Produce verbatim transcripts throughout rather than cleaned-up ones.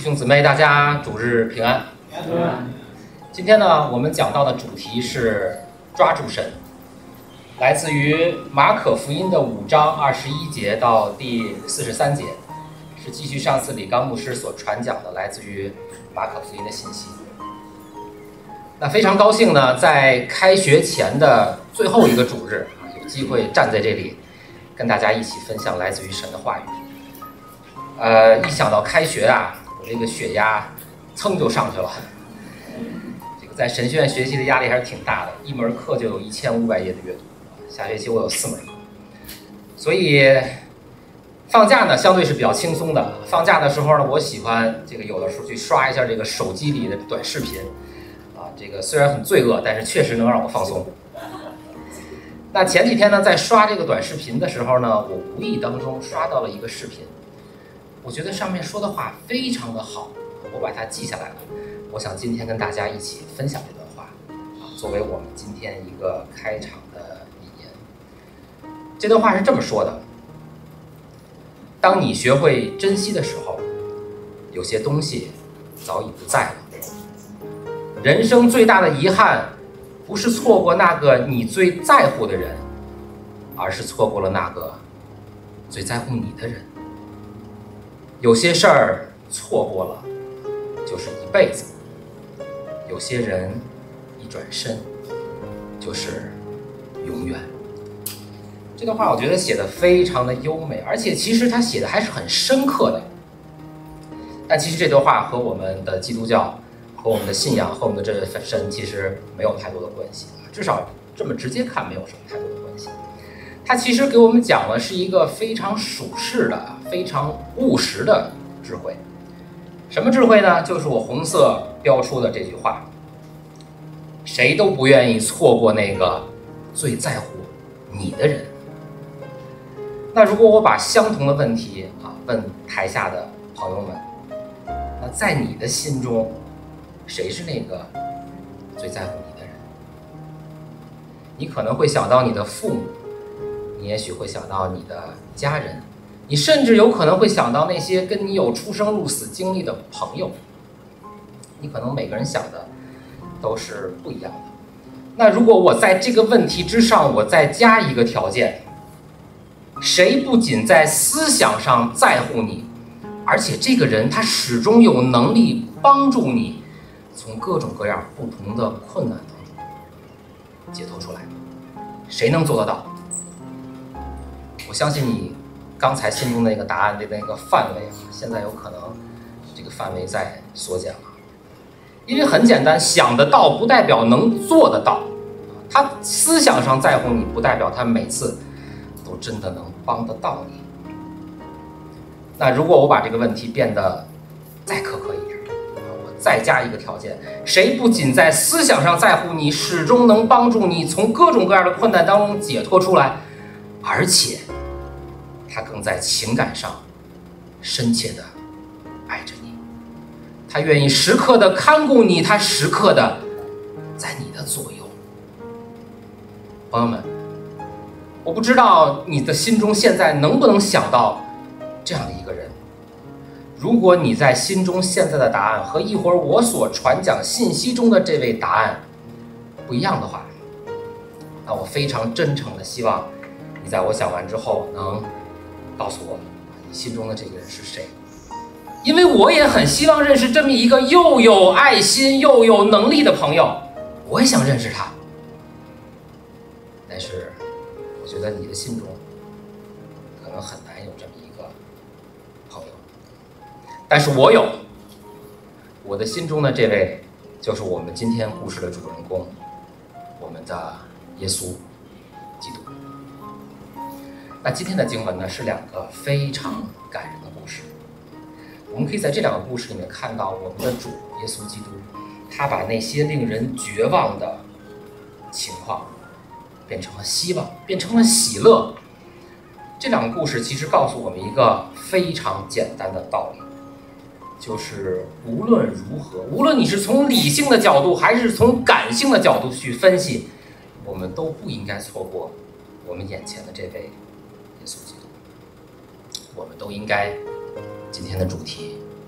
兄姊妹，大家主日平安。 平安。 今天呢，我们讲到的主题是抓住神，来自于马可福音的五章二十一节到第四十三节，是继续上次李刚牧师所传讲的，来自于马可福音的信息。那非常高兴呢，在开学前的最后一个主日啊，有机会站在这里，跟大家一起分享来自于神的话语。呃，一想到开学啊，我这个血压噌就上去了。这个在神学院学习的压力还是挺大的，一门课就有一千五百页的阅读，下学期我有四门课，所以放假呢相对是比较轻松的。放假的时候呢，我喜欢这个有的时候去刷一下这个手机里的短视频，啊，这个虽然很罪恶，但是确实能让我放松。那前几天呢，在刷这个短视频的时候呢，我无意当中刷到了一个视频。我觉得上面说的话非常的好，我把它记下来了。我想今天跟大家一起分享这段话，啊，作为我们今天一个开场的引言。这段话是这么说的：当你学会珍惜的时候，有些东西早已不在了。人生最大的遗憾，不是错过那个你最在乎的人，而是错过了那个最在乎你的人。有些事儿错过了就是一辈子，有些人一转身就是永远。这段话我觉得写得非常的优美，而且其实他写的还是很深刻的。但其实这段话和我们的基督教、和我们的信仰、和我们的这位神其实没有太多的关系，至少这么直接看没有什么太多的关系。他其实给我们讲的是一个非常属世的、非常务实的智慧。什么智慧呢？就是我红色标出的这句话：谁都不愿意错过那个最在乎你的人。那如果我把相同的问题啊问台下的朋友们，那在你的心中，谁是那个最在乎你的人？你可能会想到你的父母，你也许会想到你的家人，你甚至有可能会想到那些跟你有出生入死经历的朋友。你可能每个人想的都是不一样的。那如果我在这个问题之上，我再加一个条件，谁不仅在思想上在乎你，而且这个人他始终有能力帮助你从各种各样不同的困难当中解脱出来，谁能做得到？我相信你刚才心中的那个答案的那个范围啊，现在有可能这个范围在缩减了。因为很简单，想得到不代表能做得到，他思想上在乎你，不代表他每次都真的能帮得到你。那如果我把这个问题变得再苛刻一点，我再加一个条件，谁不仅在思想上在乎你，始终能帮助你从各种各样的困难当中解脱出来，而且他更在情感上深切的爱着你，他愿意时刻的看顾你，他时刻的在你的左右。朋友们，我不知道你的心中现在能不能想到这样的一个人。如果你在心中现在的答案和一会儿我所传讲信息中的这位答案不一样的话，那我非常真诚的希望你在我讲完之后能告诉我你心中的这个人是谁。因为我也很希望认识这么一个又有爱心又有能力的朋友，我也想认识他。但是我觉得你的心中可能很难有这么一个朋友，但是我有。我的心中的这位就是我们今天故事的主人公，我们的耶稣基督。那今天的经文呢，是两个非常感人的故事。我们可以在这两个故事里面看到我们的主耶稣基督，他把那些令人绝望的情况变成了希望，变成了喜乐。这两个故事其实告诉我们一个非常简单的道理，就是无论如何，无论你是从理性的角度还是从感性的角度去分析，我们都不应该错过我们眼前的这位耶稣基督。我们都应该今天的主题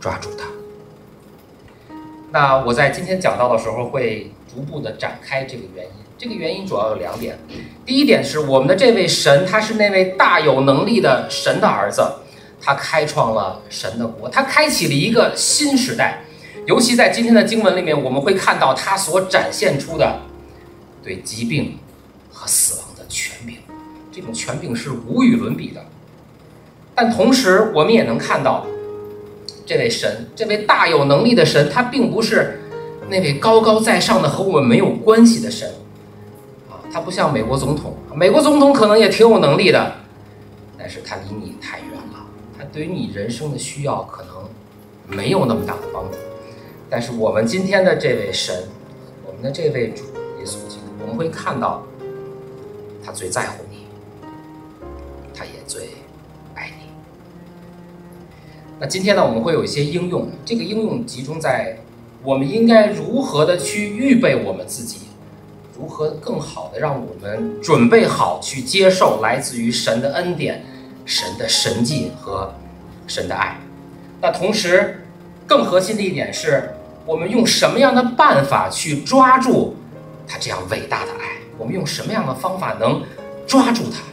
抓住它。那我在今天讲到的时候会逐步的展开这个原因，这个原因主要有两点。第一点是我们的这位神，他是那位大有能力的神的儿子，他开创了神的国，他开启了一个新时代。尤其在今天的经文里面，我们会看到他所展现出的对疾病和死亡的权柄，这种权柄是无与伦比的。但同时我们也能看到这位神，这位大有能力的神，他并不是那位高高在上的和我们没有关系的神啊，他不像美国总统，美国总统可能也挺有能力的，但是他离你太远了，他对于你人生的需要可能没有那么大的帮助。但是我们今天的这位神，我们的这位主耶稣基督，我们会看到他最在乎你，他也最爱你。那今天呢，我们会有一些应用，这个应用集中在我们应该如何的去预备我们自己，如何更好的让我们准备好去接受来自于神的恩典、神的神迹和神的爱。那同时更核心的一点是，我们用什么样的办法去抓住他这样伟大的爱，我们用什么样的方法能抓住他。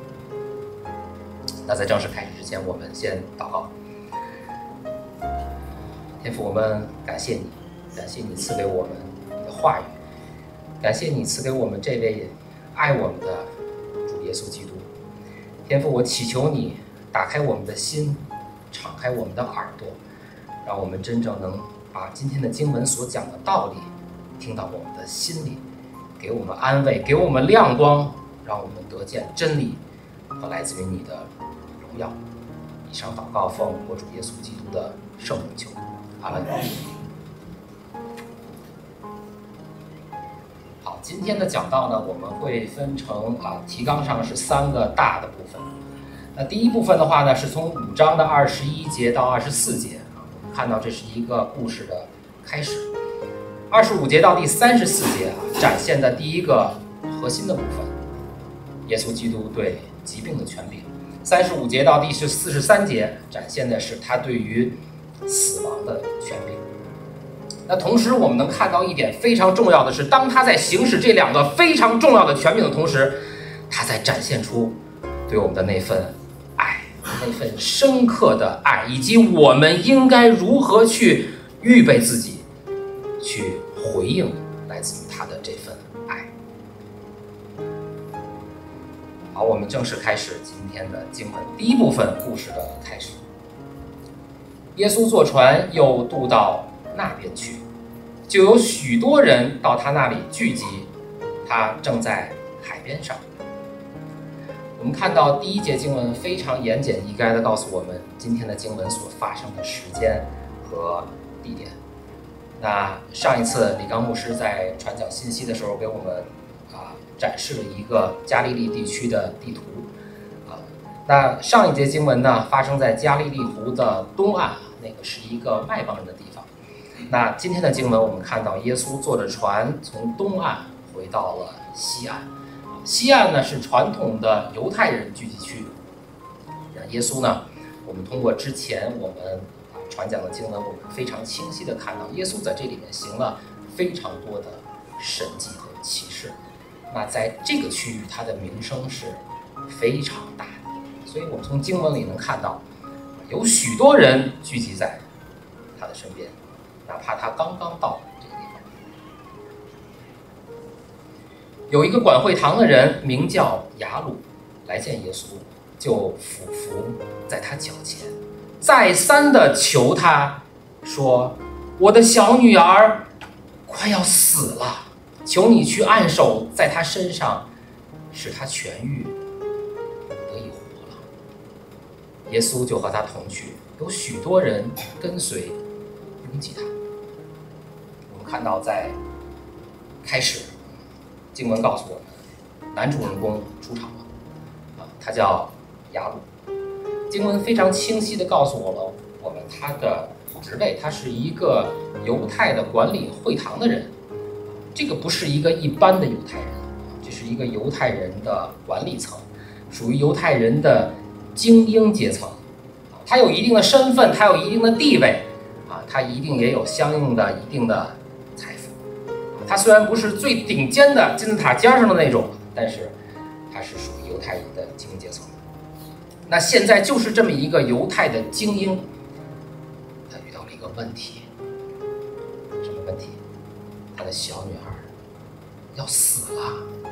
那在正式开始之前，我们先祷告。天父，我们感谢你，感谢你赐给我们你的话语，感谢你赐给我们这位爱我们的主耶稣基督。天父，我祈求你打开我们的心，敞开我们的耳朵，让我们真正能把今天的经文所讲的道理听到我们的心里，给我们安慰，给我们亮光，让我们得见真理和来自于你的荣耀。以上祷告奉我主耶稣基督的圣名求，阿门。好，今天的讲道呢，我们会分成啊提纲上是三个大的部分。那第一部分的话呢，是从五章的二十一节到二十四节啊，我们看到这是一个故事的开始。二十五节到第三十四节啊，展现的第一个核心的部分，耶稣基督对疾病的权柄。三十五节到第四十三节展现的是他对于死亡的权柄。那同时我们能看到一点非常重要的是，当他在行使这两个非常重要的权柄的同时，他在展现出对我们的那份爱，那份深刻的爱，以及我们应该如何去预备自己去回应来自于他的这份爱。好，我们正式开始今天的经文第一部分故事的开始。耶稣坐船又渡到那边去，就有许多人到他那里聚集，他正在海边上。我们看到第一节经文非常言简意赅地告诉我们今天的经文所发生的时间和地点。那上一次李刚牧师在传讲信息的时候给我们啊展示了一个加利利地区的地图啊。那上一节经文呢发生在加利利湖的东岸，那个是一个外邦人的地方。那今天的经文我们看到耶稣坐着船从东岸回到了西岸。西岸呢是传统的犹太人聚集区。那耶稣呢，我们通过之前我们传讲的经文，我们非常清晰地看到耶稣在这里面行了非常多的神迹和奇事。那在这个区域他的名声是非常大的，所以我们从经文里能看到有许多人聚集在他的身边，哪怕他刚刚到这个地方。有一个管会堂的人名叫雅鲁，来见耶稣，就俯伏在他脚前，再三的求他说：我的小女儿快要死了，求你去按手在她身上，使她痊愈，得以活了。耶稣就和他同去，有许多人跟随拥挤他。我们看到在开始经文告诉我们，男主人公出场了啊，他叫雅鲁。经文非常清晰地告诉我了我们他的职位，他是一个犹太的管理会堂的人。这个不是一个一般的犹太人，这是一个犹太人的管理层，属于犹太人的精英阶层。他有一定的身份，他有一定的地位， 他一定也有相应的一定的财富。他虽然不是最顶尖的金字塔尖上的那种，但是他是属于犹太人的精英阶层。那现在就是这么一个犹太的精英，他遇到了一个问题。什么问题？他的小女儿要死了。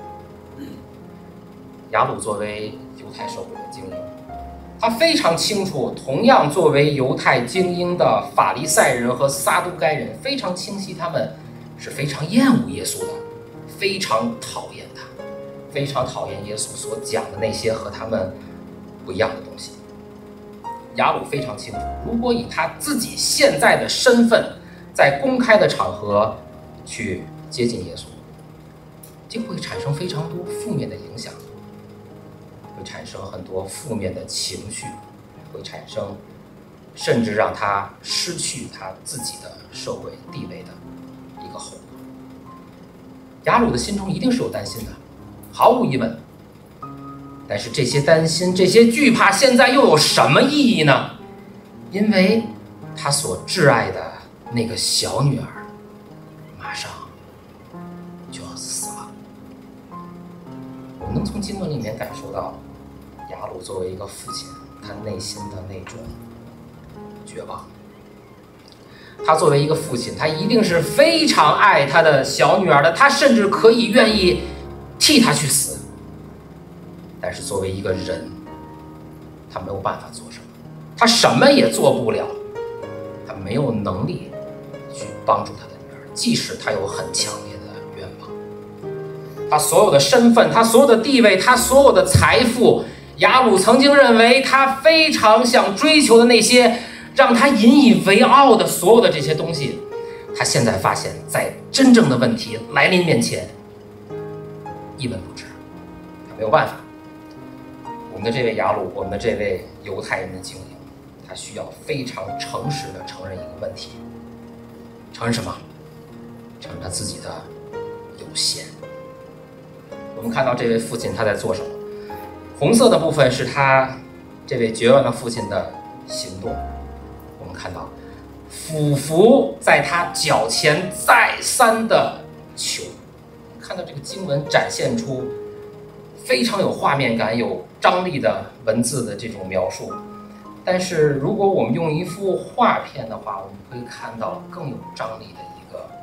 雅鲁作为犹太社会的精英，他非常清楚，同样作为犹太精英的法利赛人和撒都该人非常清晰，他们是非常厌恶耶稣的，非常讨厌他，非常讨厌耶稣所讲的那些和他们不一样的东西。雅鲁非常清楚，如果以他自己现在的身份在公开的场合去接近耶稣，就会产生非常多负面的影响，会产生很多负面的情绪，会产生甚至让他失去他自己的社会地位的一个后果。雅鲁的心中一定是有担心的，毫无疑问。但是这些担心，这些惧怕，现在又有什么意义呢？因为他所挚爱的那个小女儿马上就要死了。我们能从经文里面感受到雅鲁作为一个父亲，他内心的那种绝望。他作为一个父亲，他一定是非常爱他的小女儿的，他甚至可以愿意替她去死。但是作为一个人，他没有办法做什么，他什么也做不了，他没有能力去帮助他的女儿，即使他有很强烈的愿望。他所有的身份，他所有的地位，他所有的财富，雅鲁曾经认为他非常想追求的那些让他引以为傲的所有的这些东西，他现在发现在真正的问题来临面前一文不值，他没有办法。我们的这位雅鲁，我们的这位犹太人的精英，他需要非常诚实的承认一个问题。承认什么？承认他自己的有限。我们看到这位父亲他在做什么？红色的部分是他这位绝望的父亲的行动。我们看到俯伏在他脚前再三的求。看到这个经文展现出非常有画面感、有张力的文字的这种描述，但是如果我们用一幅画片的话，我们可以看到更有张力的一个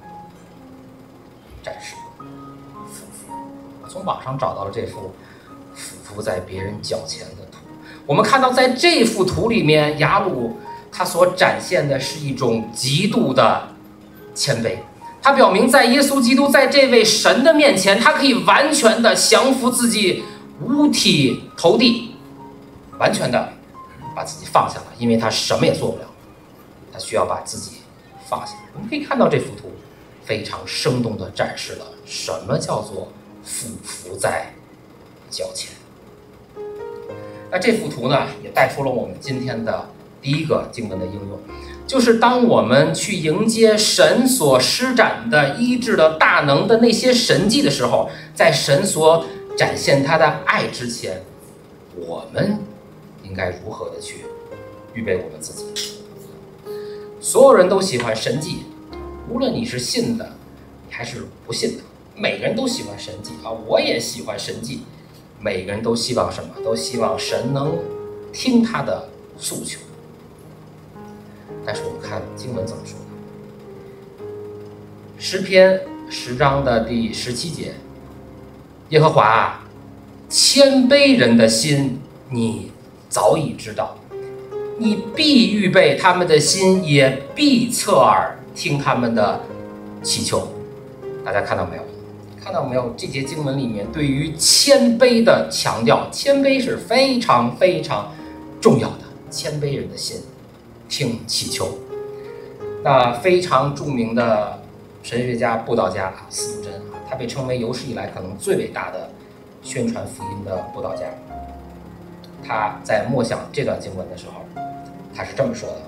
展示。俯伏，我从网上找到了这幅俯伏在别人脚前的图。我们看到在这幅图里面，雅鲁他所展现的是一种极度的谦卑。他表明在耶稣基督在这位神的面前，他可以完全的降服自己，五体投地，完全的把自己放下了，因为他什么也做不了，他需要把自己放下。我们可以看到这幅图非常生动的展示了什么叫做俯伏在脚前。那这幅图呢，也带出了我们今天的第一个经文的应用，就是当我们去迎接神所施展的医治的大能的那些神迹的时候，在神所展现他的爱之前，我们应该如何的去预备我们自己？所有人都喜欢神迹，无论你是信的你还是不信的，每个人都喜欢神迹啊！我也喜欢神迹。每个人都希望什么？都希望神能听他的诉求。但是我们看经文怎么说的？诗篇十章的第十七节，耶和华啊，谦卑人的心你早已知道，你必预备他们的心，也必侧耳听他们的祈求。大家看到没有？看到没有？这节经文里面对于谦卑的强调，谦卑是非常非常重要的。谦卑人的心听祈求。那非常著名的神学家、布道家司徒真，他被称为有史以来可能最伟大的宣传福音的布道家。他在默想这段经文的时候，他是这么说的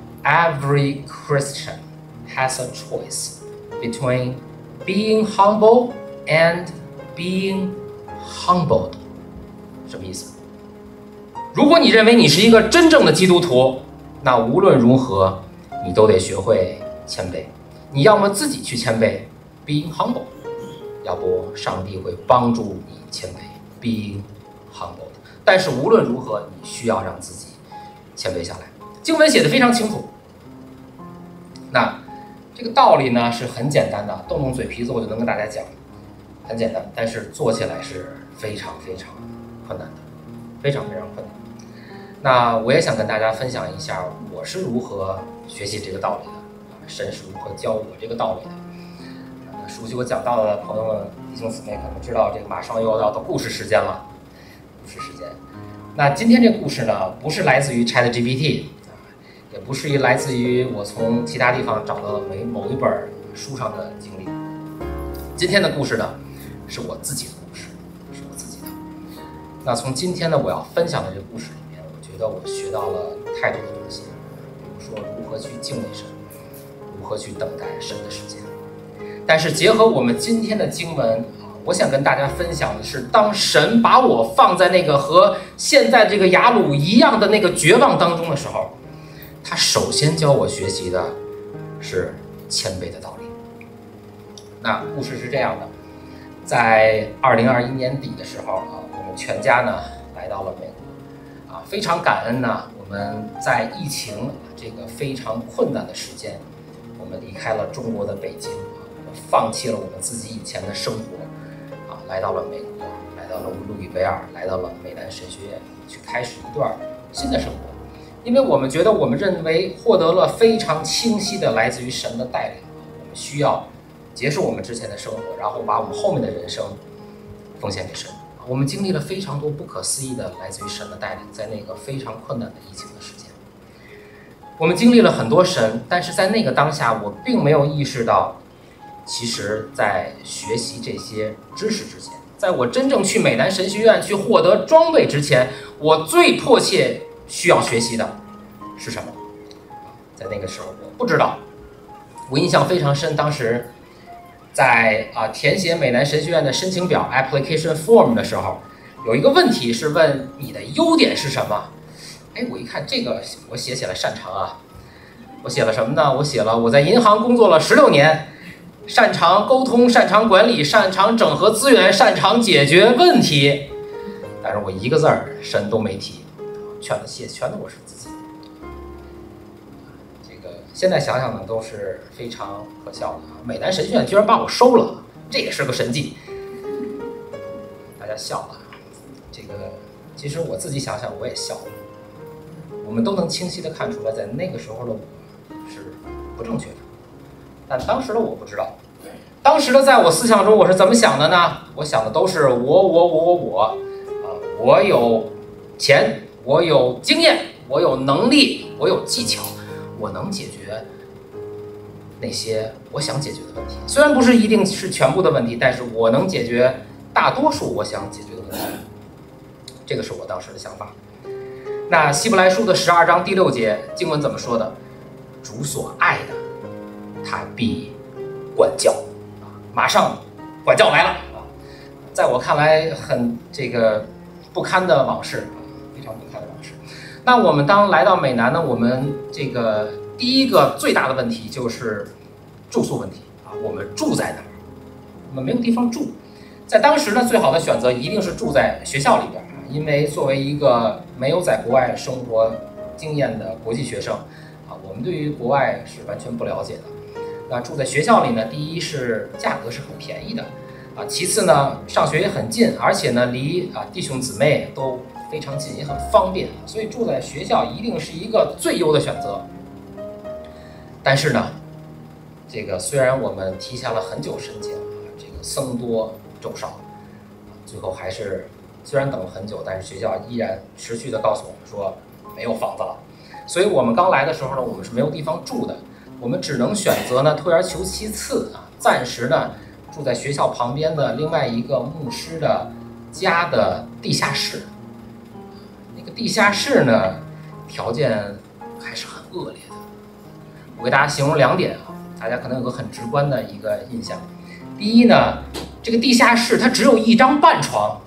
：Every Christian has a choice between being humble and being humbled。什么意思？如果你认为你是一个真正的基督徒，那无论如何， 你都得学会谦卑。你要么自己去谦卑 ，being humble， 要不上帝会帮助你谦卑 ，being humble。但是无论如何，你需要让自己谦卑下来。经文写得非常清楚。那这个道理呢是很简单的，动动嘴皮子我就能跟大家讲，很简单，但是做起来是非常非常困难的，非常非常困难。那我也想跟大家分享一下我是如何学习这个道理的，神是如何教我这个道理的。熟悉我讲道的朋友们、弟兄姊妹可能知道，这个马上又要到故事时间了。故事时间，那今天这个故事呢，不是来自于 ChatGPT， 也不是来自于我从其他地方找到的某一本书上的经历。今天的故事呢，是我自己的故事，是我自己的。那从今天呢，我要分享的这个故事里面，我觉得我学到了太多的东西，比如说如何去敬畏神，如何去等待神的时间。但是结合我们今天的经文，我想跟大家分享的是，当神把我放在那个和现在这个雅鲁一样的那个绝望当中的时候，他首先教我学习的是谦卑的道理。那故事是这样的，在二零二一年底的时候啊，我们全家呢来到了美国啊，非常感恩呢，我们在疫情这个非常困难的时间，我们离开了中国的北京，放弃了我们自己以前的生活，啊，来到了美国，来到了路易维尔，来到了美南神学院，去开始一段新的生活。因为我们觉得，我们认为获得了非常清晰的来自于神的带领，我们需要结束我们之前的生活，然后把我们后面的人生奉献给神。我们经历了非常多不可思议的来自于神的带领，在那个非常困难的疫情的时间，我们经历了很多神，但是在那个当下，我并没有意识到。其实在学习这些知识之前，在我真正去美南神学院去获得装备之前，我最迫切需要学习的是什么？在那个时候我不知道。我印象非常深，当时在啊填写美南神学院的申请表 application form 的时候，有一个问题是问你的优点是什么？哎，我一看这个，我写起来擅长啊。我写了什么呢？我写了我在银行工作了十六年。擅长沟通，擅长管理，擅长整合资源，擅长解决问题。但是我一个字儿神都没提，全都写全都我是自己。这个现在想想呢，都是非常可笑的啊！美南神学院居然把我收了，这也是个神迹。大家笑了，这个其实我自己想想我也笑了。我们都能清晰地看出来，在那个时候的我是不正确的。但当时的我不知道，当时的在我思想中我是怎么想的呢？我想的都是我我我我我啊，我有钱，我有经验，我有能力，我有技巧，我能解决那些我想解决的问题。虽然不是一定是全部的问题，但是我能解决大多数我想解决的问题。这个是我当时的想法。那希伯来书的十二章第六节经文怎么说的？主所爱的，他必管教，马上管教来了啊！在我看来，很这个不堪的往事，非常不堪的往事。那我们当来到美南呢，我们这个第一个最大的问题就是住宿问题啊！我们住在哪儿？我们没有地方住。在当时呢，最好的选择一定是住在学校里边，因为作为一个没有在国外生活经验的国际学生啊，我们对于国外是完全不了解的。那住在学校里呢，第一是价格是很便宜的，啊，其次呢，上学也很近，而且呢，离啊弟兄姊妹都非常近，也很方便，所以住在学校一定是一个最优的选择。但是呢，这个虽然我们提前了很久申请，啊，这个僧多粥少，啊，最后还是虽然等了很久，但是学校依然持续的告诉我们说没有房子了，所以我们刚来的时候呢，我们是没有地方住的。我们只能选择呢退而求其次啊，暂时呢住在学校旁边的另外一个牧师的家的地下室。那个地下室呢，条件还是很恶劣的。我给大家形容两点啊，大家可能有个很直观的一个印象。第一呢，这个地下室它只有一张半床。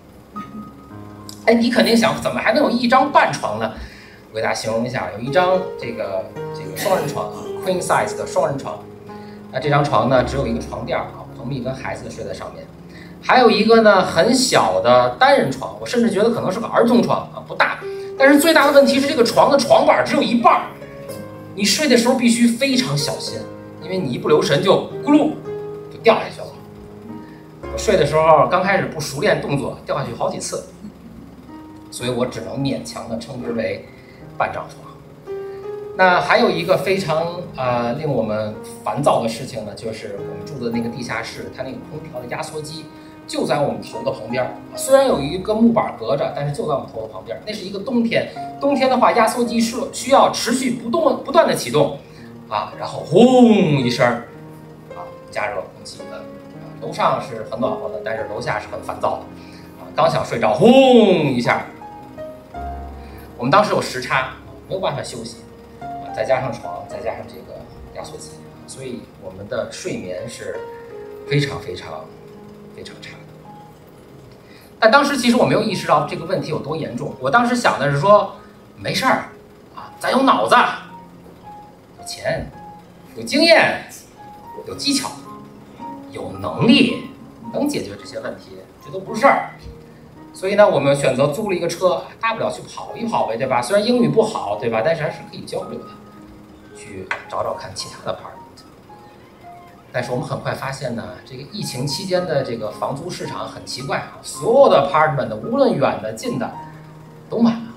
哎，你肯定想，怎么还能有一张半床呢？我给大家形容一下，有一张这个这个个双人床啊 ，queen size 的双人床。那这张床呢，只有一个床垫啊，彭碧跟孩子睡在上面。还有一个呢，很小的单人床，我甚至觉得可能是个儿童床啊，不大。但是最大的问题是，这个床的床板只有一半，你睡的时候必须非常小心，因为你一不留神就咕噜就掉下去了。我睡的时候刚开始不熟练动作，掉下去好几次，所以我只能勉强的称之为半张床。那还有一个非常呃令我们烦躁的事情呢，就是我们住的那个地下室，它那个空调的压缩机就在我们头的旁边，虽然有一个木板隔着，但是就在我们头的旁边。那是一个冬天，冬天的话，压缩机是需要持续不动不断的启动，啊，然后轰一声，啊，加热空气的。楼上是很暖和的，但是楼下是很烦躁的，啊，刚想睡着，轰一下。我们当时有时差，没有办法休息。再加上床，再加上这个压缩机，所以我们的睡眠是非常非常非常差的。但当时其实我没有意识到这个问题有多严重，我当时想的是说，没事儿啊，咱有脑子，有钱，有经验，有技巧，有能力，能解决这些问题，这都不是事儿。所以呢，我们选择租了一个车，大不了去跑一跑呗，对吧？虽然英语不好，对吧？但是还是可以交流的。去找找看其他的 apartment， 但是我们很快发现呢，这个疫情期间的这个房租市场很奇怪啊，所有的 apartment 无论远的近的都满了，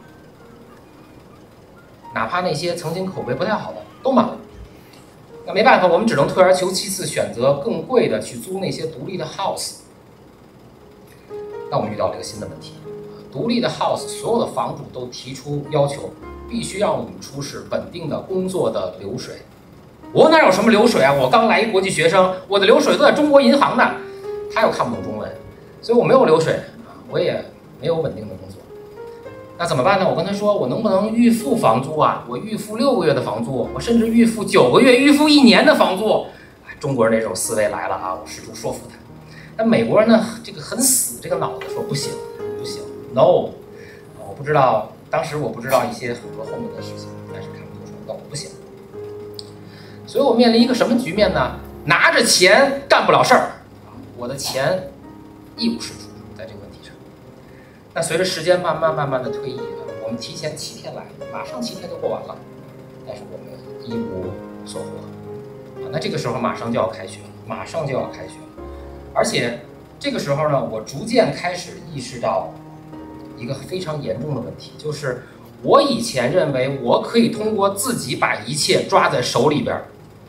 哪怕那些曾经口碑不太好的都满了。那没办法，我们只能退而求其次，选择更贵的去租那些独立的 house。那我们遇到了一个新的问题，独立的 house 所有的房主都提出要求。必须让我们出示稳定的工作的流水。我哪有什么流水啊？我刚来一国际学生，我的流水都在中国银行呢。他又看不懂中文，所以我没有流水啊，我也没有稳定的工作。那怎么办呢？我跟他说，我能不能预付房租啊？我预付六个月的房租，我甚至预付九个月、预付一年的房租。中国人那种思维来了啊，我试图说服他。那美国人呢，这个很死，这个脑子说不行，不行 ，no， 我不知道。当时我不知道一些很多后面的事情，但是看不出说，那我不行。所以我面临一个什么局面呢？拿着钱干不了事儿，我的钱一无是处，在这个问题上。那随着时间慢慢慢慢的推移，我们提前七天来，马上七天就过完了，但是我们一无所获。啊，那这个时候马上就要开学了，马上就要开学了，而且这个时候呢，我逐渐开始意识到一个非常严重的问题，就是我以前认为我可以通过自己把一切抓在手里边，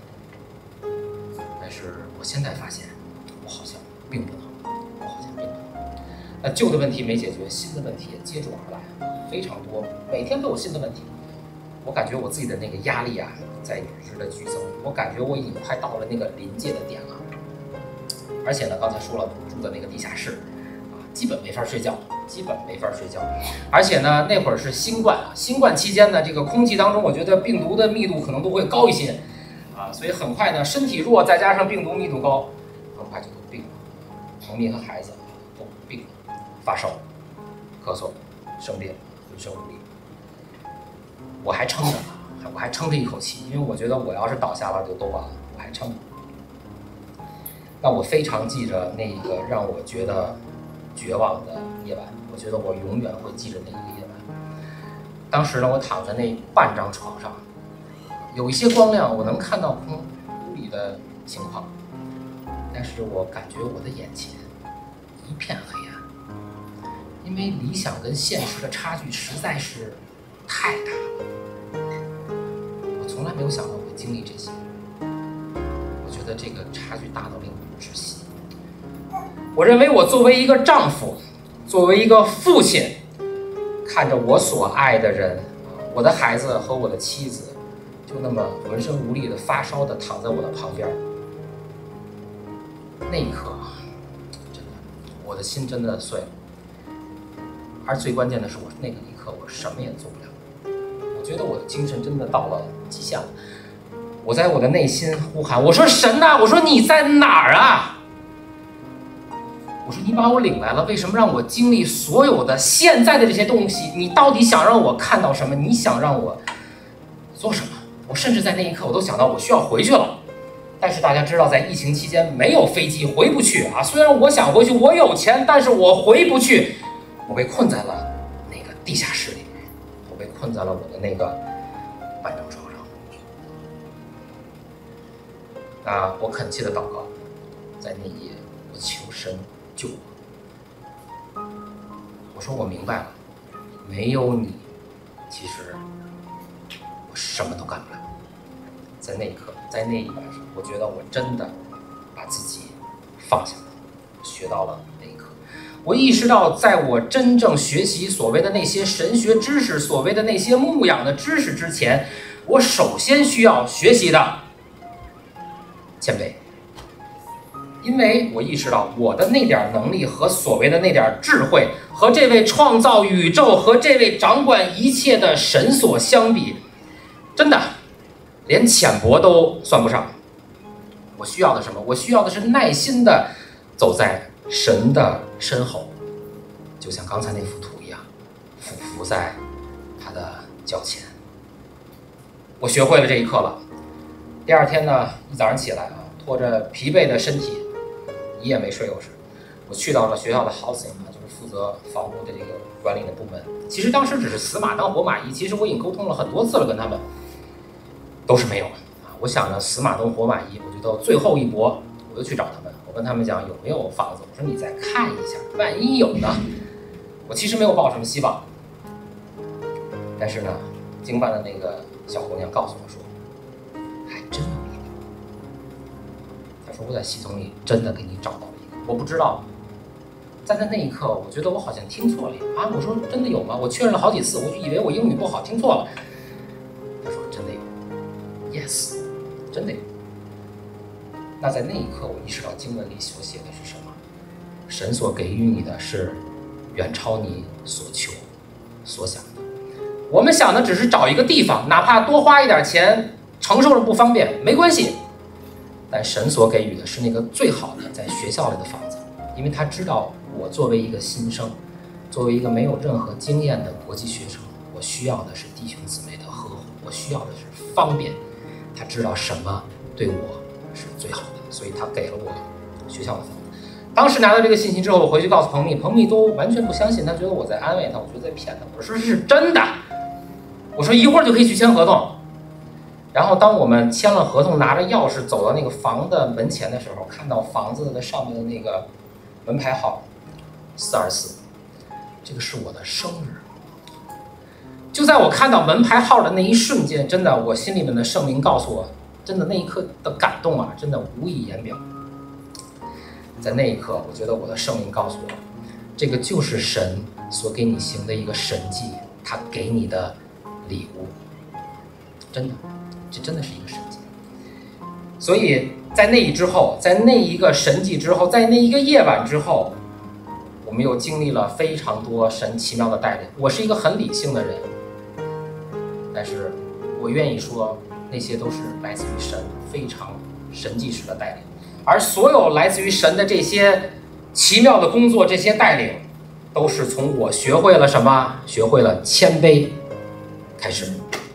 但是我现在发现我好像并不能，我好像并不能。那旧的问题没解决，新的问题也接踵而来，非常多，每天都有新的问题。我感觉我自己的那个压力啊，在与日的剧增，我感觉我已经快到了那个临界的点了。而且呢，刚才说了，住的那个地下室啊，基本没法睡觉。基本没法睡觉，而且呢，那会儿是新冠啊，新冠期间呢，这个空气当中，我觉得病毒的密度可能都会高一些，啊，所以很快呢，身体弱再加上病毒密度高，很快就都病了。彭丽和孩子都病了，发烧、咳嗽、生病、浑身无力。我还撑着，我还撑着一口气，因为我觉得我要是倒下了就都完了，我还撑着。那我非常记着那个让我觉得绝望的夜晚，我觉得我永远会记着那一个夜晚。当时呢，我躺在那半张床上，有一些光亮，我能看到空屋里的情况，但是我感觉我的眼前一片黑暗，因为理想跟现实的差距实在是太大了。我从来没有想到会经历这些，我觉得这个差距大到令我窒息。我认为我作为一个丈夫，作为一个父亲，看着我所爱的人，我的孩子和我的妻子，就那么浑身无力的发烧的躺在我的旁边，那一刻，真的，我的心真的碎了。而最关键的是，我那个一刻我什么也做不了，我觉得我的精神真的到了极限了。我在我的内心呼喊，我说神呐，我说你在哪儿啊？我说你把我领来了，为什么让我经历所有的现在的这些东西？你到底想让我看到什么？你想让我做什么？我甚至在那一刻我都想到我需要回去了。但是大家知道，在疫情期间没有飞机，回不去啊。虽然我想回去，我有钱，但是我回不去，我被困在了那个地下室里面，我被困在了我的那个板凳床上。那我恳切的祷告，在那一夜，我求神救我。我说我明白了，没有你，其实我什么都干不了。在那一刻，在那一晚上，我觉得我真的把自己放下了，学到了那一刻。我意识到，在我真正学习所谓的那些神学知识，所谓的那些牧养的知识之前，我首先需要学习的谦卑。因为我意识到我的那点能力和所谓的那点智慧，和这位创造宇宙和这位掌管一切的神所相比，真的连浅薄都算不上。我需要的什么？我需要的是耐心的走在神的身后，就像刚才那幅图一样，俯伏在他的脚前。我学会了这一课了。第二天呢，一早上起来啊，拖着疲惫的身体，一夜没睡，又是我去到了学校的 housing 啊，就是负责房屋的这个管理的部门。其实当时只是死马当活马医，其实我已经沟通了很多次了，跟他们都是没有啊。我想着死马当活马医，我就到最后一搏，我就去找他们。我跟他们讲有没有房子，我说你再看一下，万一有呢？我其实没有抱什么希望，但是呢，经办的那个小姑娘告诉我说，还真有一个。她说我在系统里真的给你找到了一个。我不知道，在那那一刻，我觉得我好像听错了啊！我说真的有吗？我确认了好几次，我就以为我英语不好，听错了。她说真的有 ，yes， 真的有。那在那一刻，我意识到经文里所写的是什么？神所给予你的是远超你所求所想的。我们想的只是找一个地方，哪怕多花一点钱，承受着不方便没关系。但神所给予的是那个最好的在学校里的房子，因为他知道我作为一个新生，作为一个没有任何经验的国际学生，我需要的是弟兄姊妹的呵护，我需要的是方便。他知道什么对我是最好的，所以他给了我学校的房子。当时拿到这个信息之后，我回去告诉彭密，彭密都完全不相信，他觉得我在安慰他，我觉得在骗他。我说是真的，我说一会儿就可以去签合同。然后当我们签了合同，拿着钥匙走到那个房的门前的时候，看到房子的上面的那个门牌号四二四，这个是我的生日。就在我看到门牌号的那一瞬间，真的，我心里面的圣灵告诉我，真的那一刻的感动啊，真的无以言表。在那一刻，我觉得我的圣灵告诉我，这个就是神所给你行的一个神迹，他给你的礼物，真的，这真的是一个神迹。所以在那一之后，在那一个神迹之后，在那一个夜晚之后，我们又经历了非常多神奇妙的带领。我是一个很理性的人，但是我愿意说，那些都是来自于神非常神迹式的带领。而所有来自于神的这些奇妙的工作，这些带领，都是从我学会了什么？学会了谦卑开始。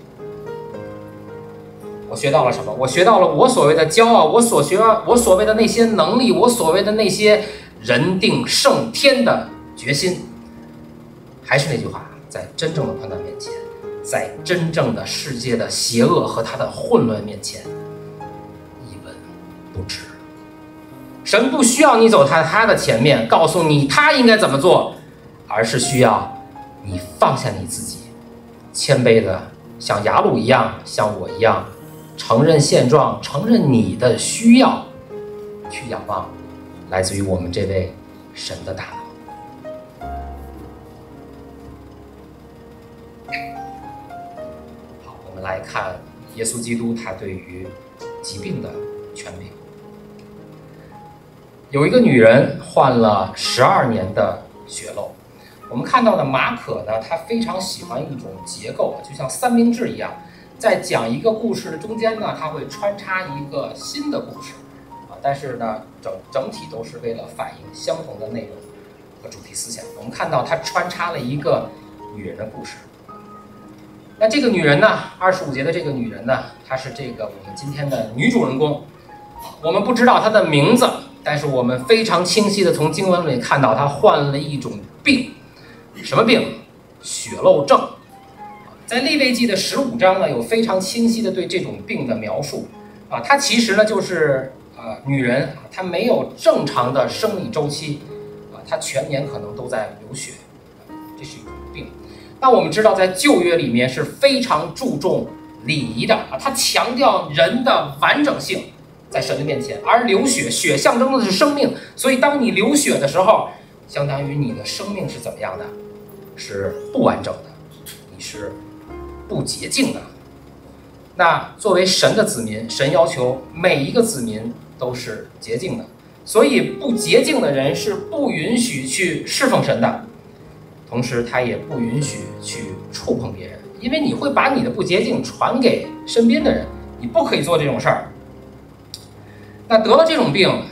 我学到了什么？我学到了我所谓的骄傲，我所学，我所谓的那些能力，我所谓的那些人定胜天的决心。还是那句话，在真正的判断面前，在真正的世界的邪恶和它的混乱面前，一文不值。神不需要你走在他的前面，告诉你他应该怎么做，而是需要你放下你自己，谦卑的像雅鲁一样，像我一样，承认现状，承认你的需要，去仰望来自于我们这位神的大能。好，我们来看耶稣基督他对于疾病的权柄。有一个女人患了十二年的血漏。我们看到的马可呢，他非常喜欢一种结构，就像三明治一样，在讲一个故事的中间呢，他会穿插一个新的故事啊，但是呢，整整体都是为了反映相同的内容和主题思想。我们看到他穿插了一个女人的故事。 那这个女人呢，二十五节的这个女人呢，她是这个我们今天的女主人公。我们不知道她的名字，但是我们非常清晰的从经文里看到她患了一种病。什么病？血漏症。在利未记的十五章呢，有非常清晰的对这种病的描述啊，它其实呢就是呃女人她没有正常的生理周期啊，她全年可能都在流血，这是一种病。那我们知道，在旧约里面是非常注重礼仪的啊，它强调人的完整性在神的面前，而流血，血象征的是生命，所以当你流血的时候，相当于你的生命是怎么样的？是不完整的，你是不洁净的。那作为神的子民，神要求每一个子民都是洁净的，所以不洁净的人是不允许去侍奉神的。同时他也不允许去触碰别人，因为你会把你的不洁净传给身边的人，你不可以做这种事儿。那得了这种病，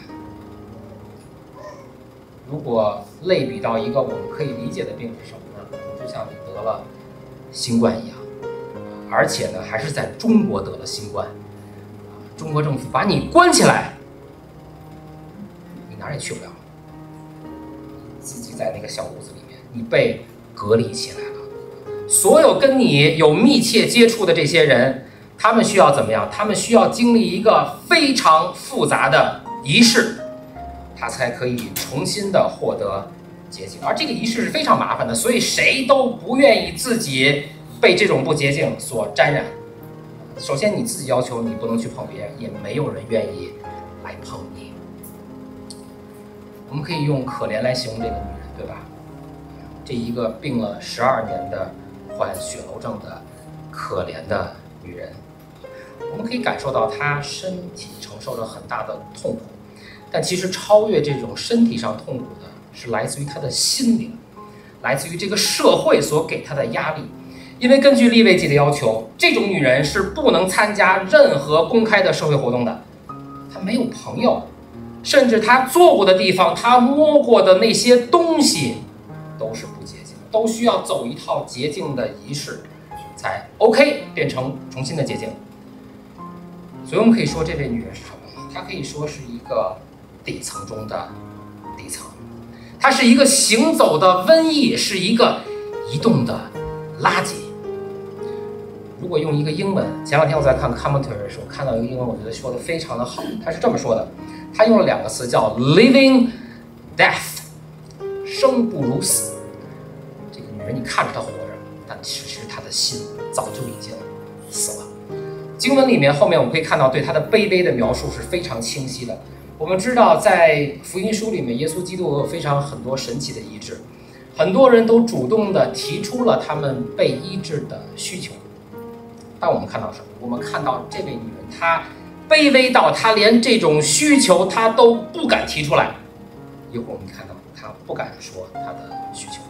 如果类比到一个我们可以理解的病是什么呢？就像你得了新冠一样，而且呢还是在中国得了新冠，中国政府把你关起来，你哪儿也去不了，自己在那个小屋子里面，你被隔离起来了。所有跟你有密切接触的这些人，他们需要怎么样？他们需要经历一个非常复杂的仪式，他才可以重新的获得洁净。而这个仪式是非常麻烦的，所以谁都不愿意自己被这种不洁净所沾染。首先你自己要求你不能去碰别人，也没有人愿意来碰你。我们可以用可怜来形容这个女人，对吧？这一个病了十二年的患血漏症的可怜的女人，我们可以感受到她身体承受着很大的痛苦，但其实超越这种身体上痛苦的是来自于她的心灵，来自于这个社会所给她的压力。因为根据利未记的要求，这种女人是不能参加任何公开的社会活动的，她没有朋友，甚至她坐过的地方，她摸过的那些东西都是不洁净，都需要走一套洁净的仪式才 OK 变成重新的洁净。所以我们可以说这位女人是什么？她可以说是一个底层中的底层，她是一个行走的瘟疫，是一个移动的垃圾。如果用一个英文，前两天我在看 commentary 的时候看到一个英文，我觉得说的非常的好。他是这么说的，他用了两个词叫 living death， 生不如死。这个女人你看着她活着，但其实她的心早就已经死了。经文里面后面我们可以看到对她的卑微的描述是非常清晰的。我们知道在福音书里面，耶稣基督有非常很多神奇的医治，很多人都主动的提出了他们被医治的需求。但我们看到什么？我们看到这位女人，她卑微到她连这种需求她都不敢提出来。一会儿我们看到她不敢说她的需求。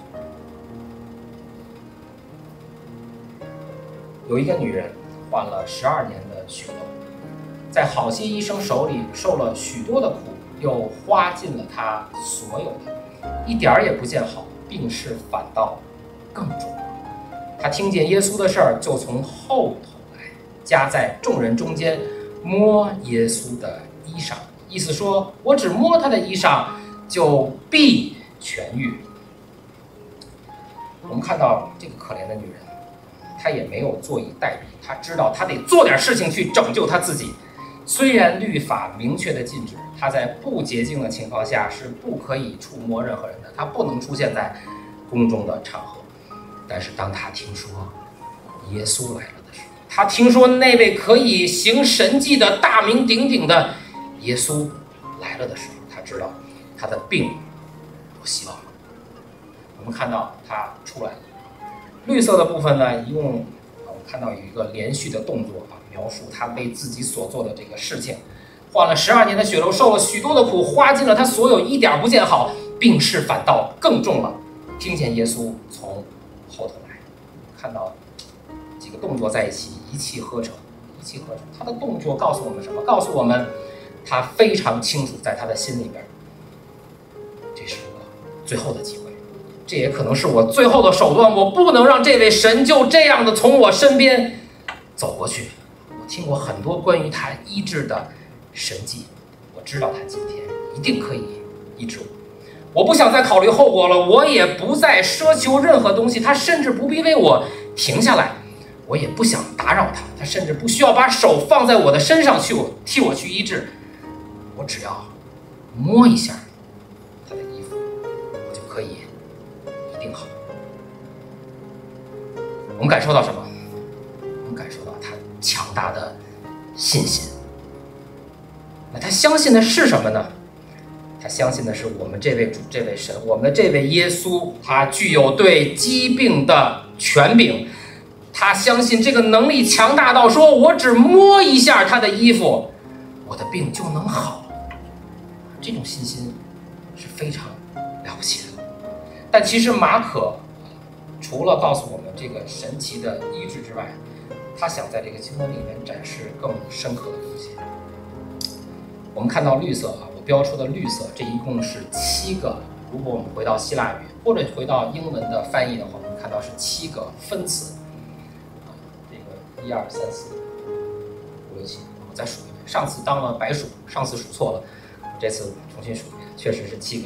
有一个女人患了十二年的血漏，在好些医生手里受了许多的苦，又花尽了她所有的，一点儿也不见好，病势反倒更重。他听见耶稣的事儿，就从后头来，夹在众人中间，摸耶稣的衣裳，意思说，我只摸他的衣裳，就必痊愈。我们看到这个可怜的女人，她也没有坐以待毙，她知道她得做点事情去拯救她自己。虽然律法明确的禁止她在不洁净的情况下是不可以触摸任何人的，她不能出现在公众的场合。但是当他听说耶稣来了的时候，他听说那位可以行神迹的大名鼎鼎的耶稣来了的时候，他知道他的病有希望了。我们看到他出来了。绿色的部分呢，一共我们看到有一个连续的动作啊，描述他为自己所做的这个事情。患了十二年的血漏，受了许多的苦，花尽了他所有，一点不见好，病势反倒更重了。听见耶稣从后头来，看到几个动作在一起，一气呵成，一气呵成。他的动作告诉我们什么？告诉我们，他非常清楚，在他的心里边，这是我最后的机会， 这也可能是我最后的手段，我不能让这位神就这样的从我身边走过去。我听过很多关于他医治的神迹，我知道他今天一定可以医治我。我不想再考虑后果了，我也不再奢求任何东西，他甚至不必为我停下来，我也不想打扰他，他甚至不需要把手放在我的身上去我替我去医治，我只要摸一下他的衣服，我就可以一定好。我们感受到什么？我们感受到他强大的信心。那他相信的是什么呢？他相信的是我们这位主、这位神，我们的这位耶稣，他具有对疾病的权柄。他相信这个能力强大到说，我只摸一下他的衣服，我的病就能好。这种信心是非常了不起的。但其实马可除了告诉我们这个神奇的医治之外，他想在这个经文里面展示更深刻的东西。我们看到绿色啊，我标出的绿色，这一共是七个。如果我们回到希腊语或者回到英文的翻译的话，我们看到是七个分词。啊，这个一二三四五六七，我再数一遍。上次当了白数，上次数错了，这次重新数一遍，确实是七个。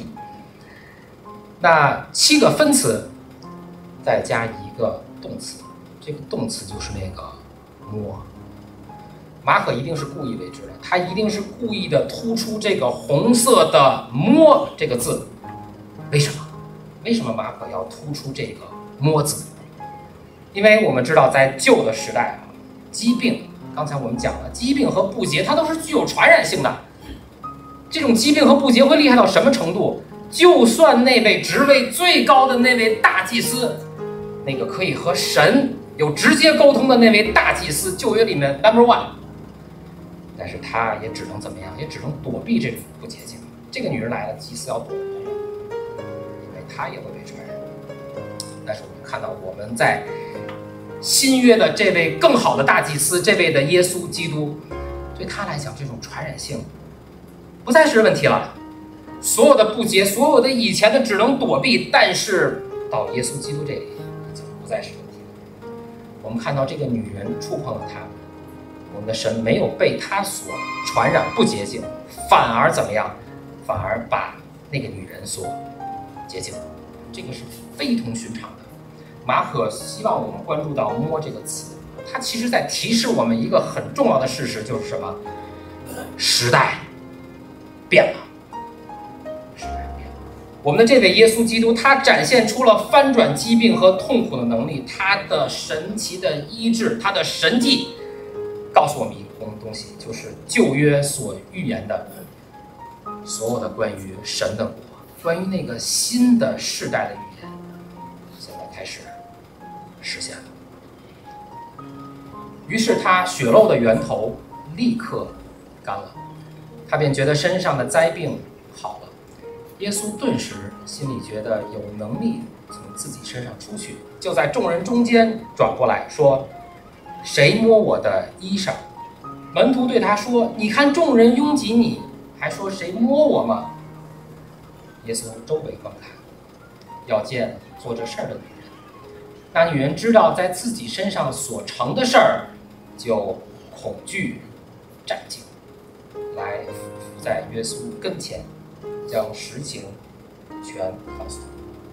那七个分词，再加一个动词，这个动词就是那个摸。马可一定是故意为之的，他一定是故意的突出这个红色的摸这个字。为什么？为什么马可要突出这个摸字？因为我们知道在旧的时代啊，疾病，刚才我们讲了，疾病和不洁它都是具有传染性的。这种疾病和不洁会厉害到什么程度？就算那位职位最高的那位大祭司，那个可以和神有直接沟通的那位大祭司，旧约里面 number one， 但是他也只能怎么样？也只能躲避这种不洁净。这个女人来了，祭司要躲，因为他也会被传染。但是我们看到我们在新约的这位更好的大祭司，这位的耶稣基督，对他来讲，这种传染性不再是问题了。所有的不洁，所有的以前的只能躲避，但是到耶稣基督这里已经不再是问题了。我们看到这个女人触碰了他，我们的神没有被他所传染不洁净，反而怎么样？反而把那个女人所洁净，这个是非同寻常的。马可希望我们关注到“摸”这个词，它其实在提示我们一个很重要的事实，就是什么？时代变了。我们的这位耶稣基督，他展现出了翻转疾病和痛苦的能力，他的神奇的医治，他的神迹，告诉我们一个东西，就是旧约所预言的所有的关于神的国，关于那个新的世代的预言，现在开始实现了。于是他血漏的源头立刻干了，他便觉得身上的灾病好了。耶稣顿时心里觉得有能力从自己身上出去，就在众人中间转过来说：“谁摸我的衣裳？”门徒对他说：“你看众人拥挤你，还说谁摸我吗？”耶稣周围观看，要见做这事儿的女人。那女人知道在自己身上所成的事儿，就恐惧战兢，来伏在耶稣跟前，将实情全告诉他。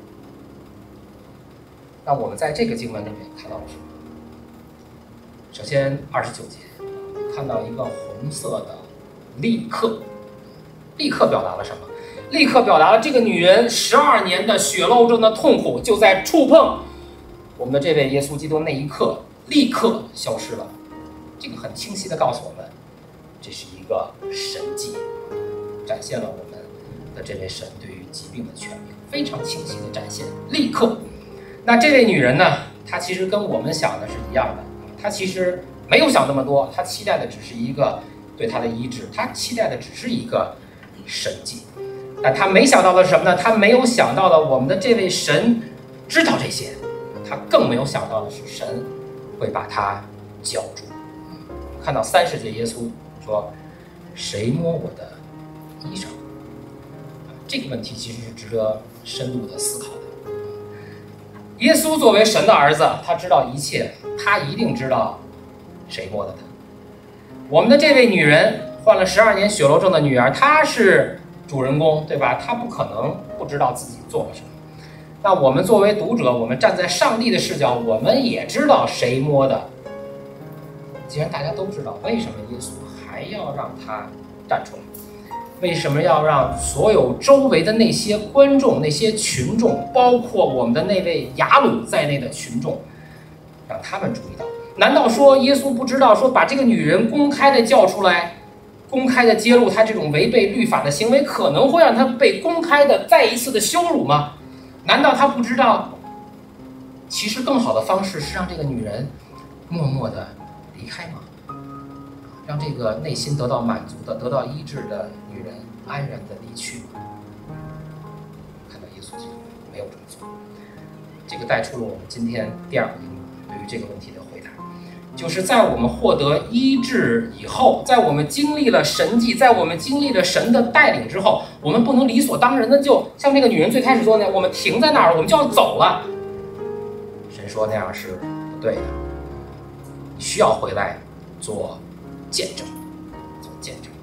那我们在这个经文里面看到了什么？首先二十九节看到一个红色的立刻，立刻表达了什么？立刻表达了这个女人十二年的血漏症的痛苦，就在触碰我们的这位耶稣基督那一刻，立刻消失了。这个很清晰地告诉我们，这是一个神迹，展现了我们的这位神对于疾病的权柄，非常清晰的展现，立刻。那这位女人呢，她其实跟我们想的是一样的，她其实没有想那么多，她期待的只是一个对她的医治，她期待的只是一个神迹。但她没想到的是什么呢？她没有想到的，我们的这位神知道这些，她更没有想到的是神会把她绞住。看到三十节，耶稣说：“谁摸我的衣裳？”这个问题其实是值得深度的思考的。 耶稣作为神的儿子，他知道一切，他一定知道谁摸的他。我们的这位女人患了十二年血漏症的女儿，她是主人公，对吧？她不可能不知道自己做了什么。那我们作为读者，我们站在上帝的视角，我们也知道谁摸的。既然大家都知道，为什么耶稣还要让他站出来？为什么要让所有周围的那些观众、那些群众，包括我们的那位雅鲁在内的群众，让他们注意到？难道说耶稣不知道，说把这个女人公开的叫出来，公开的揭露她这种违背律法的行为，可能会让她被公开的再一次的羞辱吗？难道他不知道，其实更好的方式是让这个女人默默的离开吗？让这个内心得到满足的、得到医治的女人安然的离去吗？看到耶稣基督没有这么做。这个带出了我们今天第二个题目对于这个问题的回答，就是在我们获得医治以后，在我们经历了神迹，在我们经历了神的带领之后，我们不能理所当然的就像这个女人最开始说的，我们停在那儿，我们就要走了。神说那样是不对的，你需要回来做见证，做见证。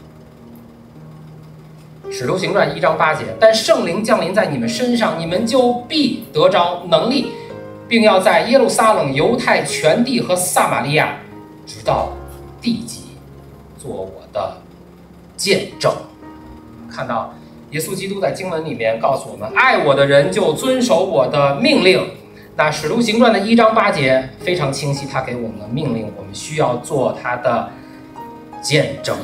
使徒行传一章八节，但圣灵降临在你们身上，你们就必得着能力，并要在耶路撒冷、犹太全地和撒玛利亚，直到地极，做我的见证。看到耶稣基督在经文里面告诉我们，爱我的人就遵守我的命令。那使徒行传的一章八节非常清晰，他给我们的命令，我们需要做他的见证。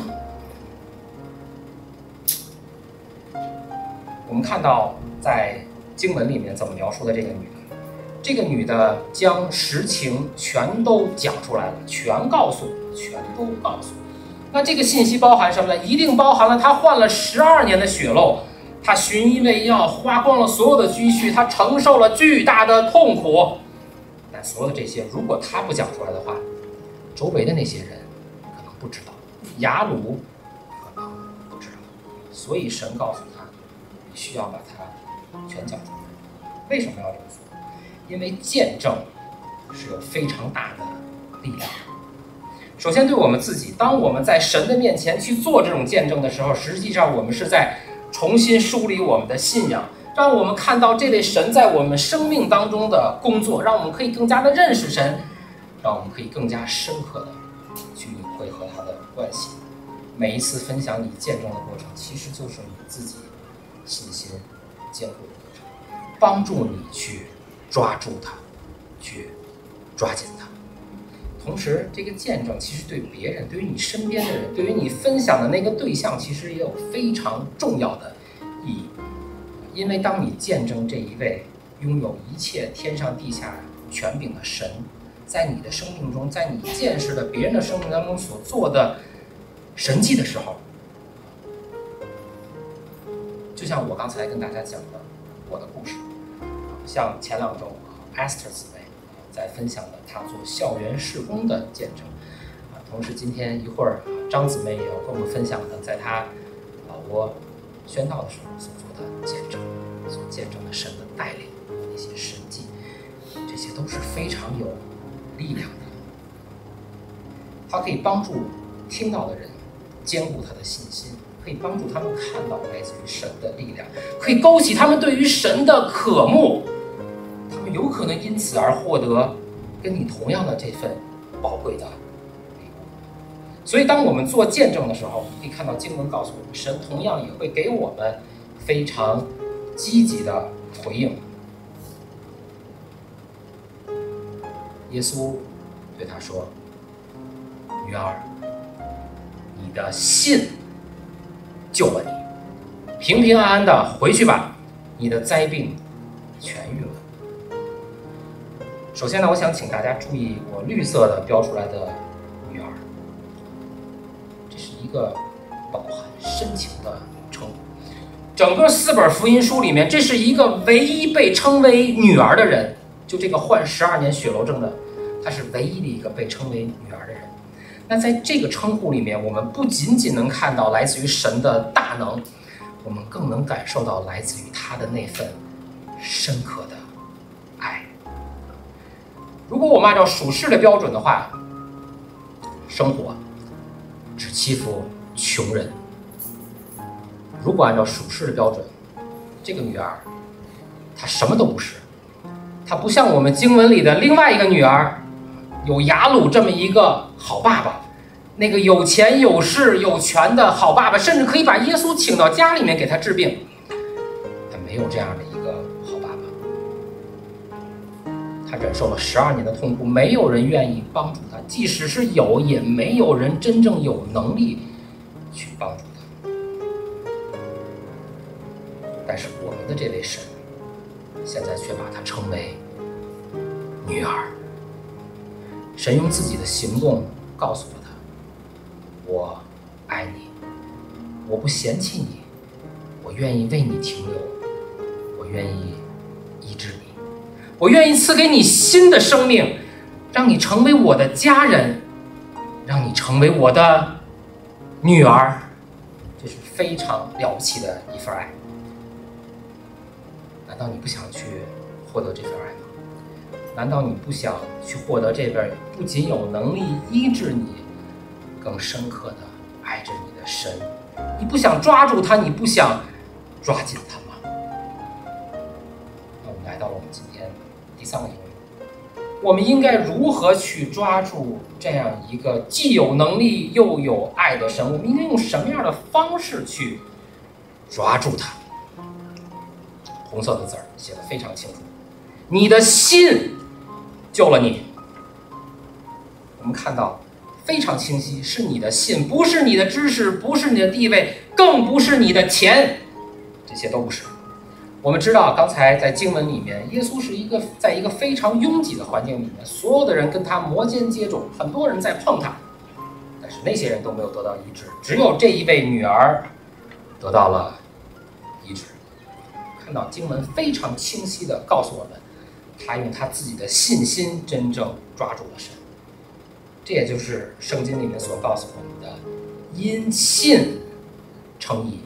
我们看到在经文里面怎么描述的这个女的，这个女的将实情全都讲出来了，全告诉，全都告诉。那这个信息包含什么呢？一定包含了她患了十二年的血漏，她寻医喂药，花光了所有的积蓄，她承受了巨大的痛苦。但所有的这些，如果她不讲出来的话，周围的那些人可能不知道，雅鲁可能不知道。所以神告诉她，你需要把它全讲出来。为什么要这么做？因为见证是有非常大的力量的。首先对我们自己，当我们在神的面前去做这种见证的时候，实际上我们是在重新梳理我们的信仰，让我们看到这位神在我们生命当中的工作，让我们可以更加的认识神，让我们可以更加深刻的去领会和他的关系。每一次分享你见证的过程，其实就是你自己信心坚固的过程，帮助你去抓住它，去抓紧它。同时，这个见证其实对别人，对于你身边的人，对于你分享的那个对象，其实也有非常重要的意义。因为当你见证这一位拥有一切天上地下权柄的神，在你的生命中，在你见识的别人的生命当中所做的神迹的时候，就像我刚才跟大家讲的我的故事，像前两周 Esther 姊妹在分享的她做校园事工的见证，同时今天一会儿张姊妹也要跟我们分享的在她老挝宣道的时候所做的见证，所见证的神的带领，一些神迹，这些都是非常有力量的。它可以帮助听到的人坚固他的信心，可以帮助他们看到来自于神的力量，可以勾起他们对于神的渴慕，他们有可能因此而获得跟你同样的这份宝贵的礼物。所以当我们做见证的时候，可以看到经文告诉我们，神同样也会给我们非常积极的回应。耶稣对他说，女儿，你的信救了你，平平安安的回去吧，你的灾病痊愈了。首先呢，我想请大家注意我绿色的标出来的女儿，这是一个饱含深情的称呼。整个四本福音书里面，这是一个唯一被称为女儿的人，就这个患十二年血漏症的，她是唯一的一个被称为女儿的人。那在这个称呼里面，我们不仅仅能看到来自于神的大能，我们更能感受到来自于他的那份深刻的爱。 如果我们按照属世的标准的话，生活只欺负穷人。如果按照属世的标准，这个女儿她什么都不是，她不像我们经文里的另外一个女儿，有雅鲁这么一个好爸爸，那个有钱有势有权的好爸爸，甚至可以把耶稣请到家里面给他治病。他没有这样的一个好爸爸，他忍受了十二年的痛苦，没有人愿意帮助他，即使是有，也没有人真正有能力去帮助他。但是我们的这位神，现在却把他称为女儿。神用自己的行动告诉了他，我爱你，我不嫌弃你，我愿意为你停留，我愿意医治你，我愿意赐给你新的生命，让你成为我的家人，让你成为我的女儿。这是非常了不起的一份爱。难道你不想去获得这份爱吗？难道你不想去获得这份不仅有能力医治你，更深刻的爱着你的神？你不想抓住它，你不想抓紧它吗？那我们来到了我们今天第三个应用，我们应该如何去抓住这样一个既有能力又有爱的神？我们应该用什么样的方式去抓住它？红色的字儿写得非常清楚，你的信救了你。我们看到非常清晰，是你的信，不是你的知识，不是你的地位，更不是你的钱，这些都不是。我们知道刚才在经文里面，耶稣是一个在一个非常拥挤的环境里面，所有的人跟他摩肩接踵，很多人在碰他，但是那些人都没有得到医治，只有这一位女儿得到了医治。看到经文非常清晰地告诉我们，他用他自己的信心真正抓住了神。这也就是圣经里面所告诉我们的因信称义。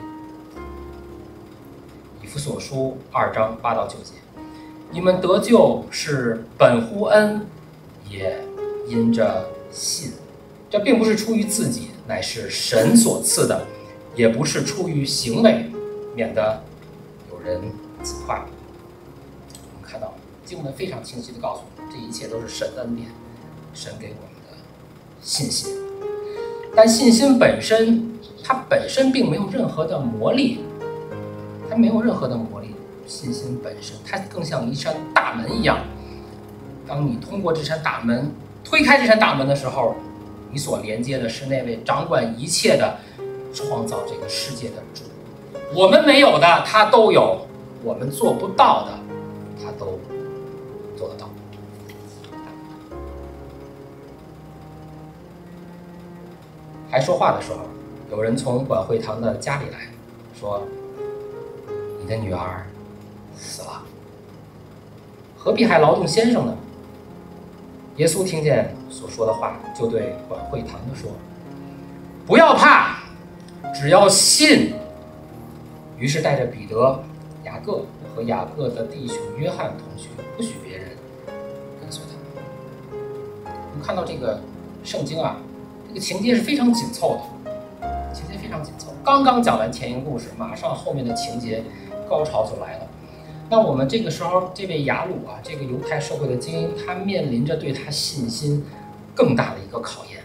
以弗所书二章八到九节，你们得救是本乎恩，也因着信。这并不是出于自己，乃是神所赐的，也不是出于行为，免得有人自夸。我们看到经文非常清晰地告诉我们，这一切都是神的恩典，神给我们的信心。但信心本身，它本身并没有任何的魔力，它没有任何的魔力。信心本身，它更像一扇大门一样。当你通过这扇大门，推开这扇大门的时候，你所连接的是那位掌管一切的、创造这个世界的主。我们没有的，他都有；我们做不到的，他都做得到。还说话的时候，有人从管会堂的家里来说：“你的女儿死了，何必还劳动先生呢？”耶稣听见所说的话，就对管会堂的说：“不要怕，只要信。”于是带着彼得、雅各和雅各的弟兄约翰同去，不许别人跟随他。我们看到这个圣经啊，这个情节是非常紧凑的，情节非常紧凑。刚刚讲完前因故事，马上后面的情节高潮就来了。那我们这个时候，这位雅鲁啊，这个犹太社会的精英，他面临着对他信心更大的一个考验。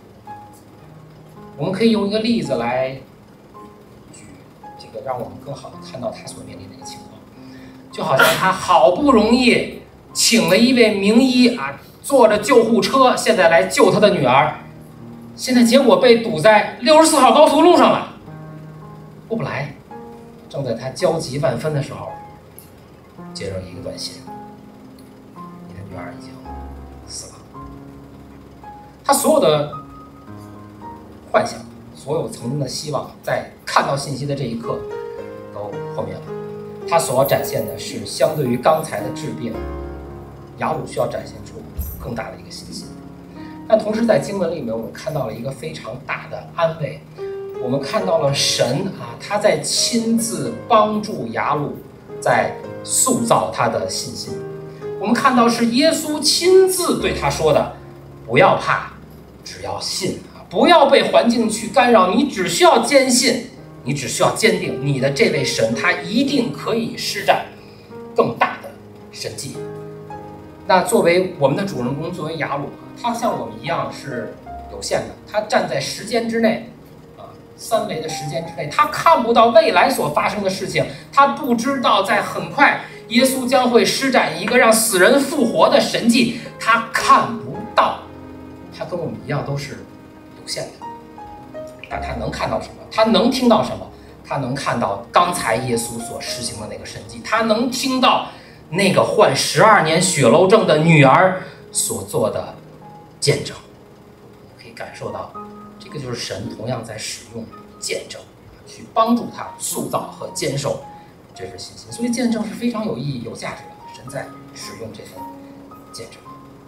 我们可以用一个例子来举，这个让我们更好的看到他所面临的一个情况。就好像他好不容易请了一位名医啊，坐着救护车，现在来救他的女儿，现在结果被堵在六十四号高速路上了，过不来。正在他焦急万分的时候，接着一个短信：“你的女儿已经死了。”他所有的幻想，所有曾经的希望，在看到信息的这一刻都破灭了。他所要展现的是，相对于刚才的治病，雅鲁需要展现出更大的一个信心。但同时在经文里面，我们看到了一个非常大的安慰，我们看到了神啊，他在亲自帮助雅鲁，在塑造他的信心。 我们看到是耶稣亲自对他说的：“不要怕，只要信啊！不要被环境去干扰，你只需要坚信，你只需要坚定，你的这位神他一定可以施展更大的神迹。”那作为我们的主人公，作为雅鲁，他像我们一样是有限的，他站在时间之内。三维的时间之内，他看不到未来所发生的事情，他不知道在很快耶稣将会施展一个让死人复活的神迹，他看不到，他跟我们一样都是有限的。但他能看到什么？他能听到什么？他能看到刚才耶稣所施行的那个神迹，他能听到那个患十二年血漏症的女儿所做的见证，可以感受到。这个就是神同样在使用见证，去帮助他塑造和坚守这份信心。所以见证是非常有意义、有价值的。神在使用这份见证。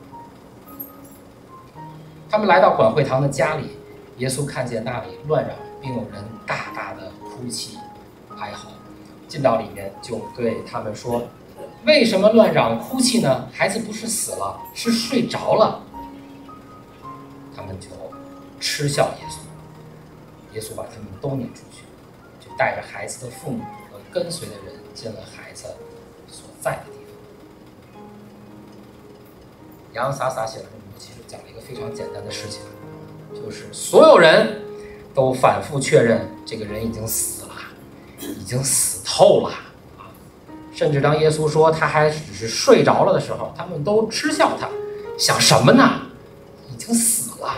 他们来到管会堂的家里，耶稣看见那里乱嚷，并有人大大的哭泣哀嚎。进到里面就对他们说：“为什么乱嚷哭泣呢？孩子不是死了，是睡着了。”他们就嗤笑耶稣，耶稣把他们都撵出去，就带着孩子的父母和跟随的人进了孩子所在的地方。洋洋洒洒写了这么多，其实讲了一个非常简单的事情，就是所有人都反复确认这个人已经死了，已经死透了啊！甚至当耶稣说他还只是睡着了的时候，他们都嗤笑他，想什么呢？已经死了。